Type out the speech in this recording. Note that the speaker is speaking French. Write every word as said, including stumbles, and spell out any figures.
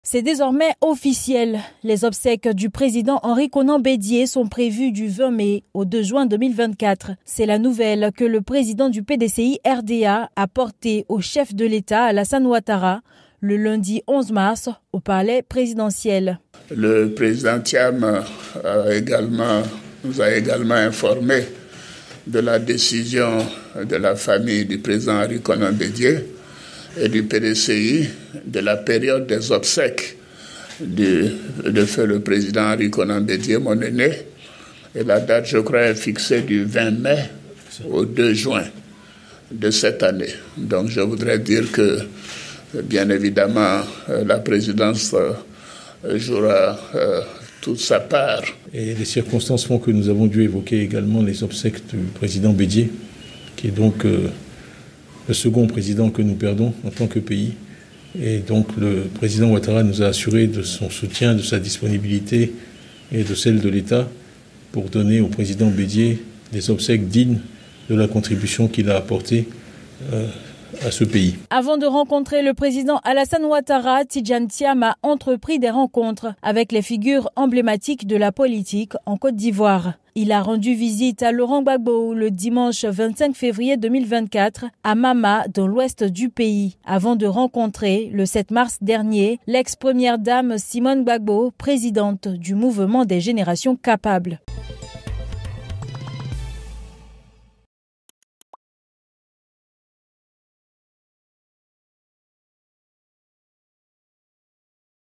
C'est désormais officiel. Les obsèques du président Henri Konan Bédié sont prévues du vingt mai au deux juin deux mille vingt-quatre. C'est la nouvelle que le président du P D C I R D A a portée au chef de l'État Alassane Ouattara le lundi onze mars au palais présidentiel. Le président Thiam a également, nous a également informé de la décision de la famille du président Henri Konan Bédié et du P D C I de la période des obsèques du, de feu le président Henri Konan Bédié, mon aîné. Et la date, je crois, est fixée du vingt mai au deux juin de cette année. Donc je voudrais dire que, bien évidemment, la présidence jouera toute sa part. Et les circonstances font que nous avons dû évoquer également les obsèques du président Bédié, qui est donc euh, le second président que nous perdons en tant que pays. Et donc le président Ouattara nous a assuré de son soutien, de sa disponibilité et de celle de l'État pour donner au président Bédié des obsèques dignes de la contribution qu'il a apportée euh, à ce pays. Avant de rencontrer le président Alassane Ouattara, Tidjane Thiam a entrepris des rencontres avec les figures emblématiques de la politique en Côte d'Ivoire. Il a rendu visite à Laurent Gbagbo le dimanche vingt-cinq février deux mille vingt-quatre à Mama, dans l'ouest du pays, avant de rencontrer le sept mars dernier l'ex-première dame Simone Gbagbo, présidente du mouvement des générations capables.